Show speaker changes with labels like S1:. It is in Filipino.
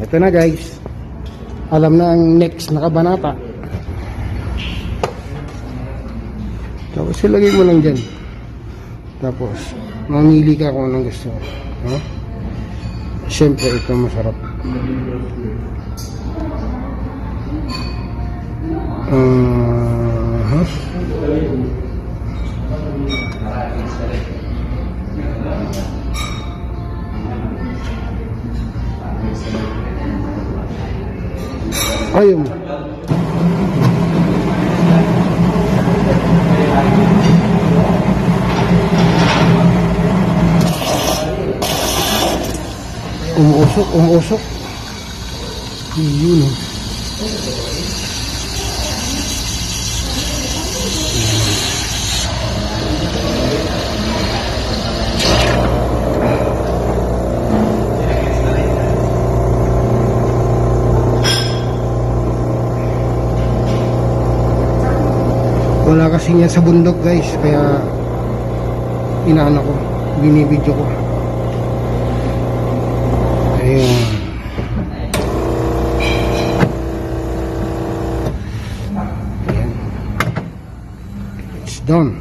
S1: Ito na guys. Alam na ang next na kabanata. Tapos ilagay mo lang dyan. Tapos mamili ka kung anong gusto mo. Huh? Siyempre ito masarap. Ayaw mo. Umuusok. Yun. Wala kasi yan sa bundok guys, kaya inaano ko, binibidyo ko. Ayun. Ayan. It's done.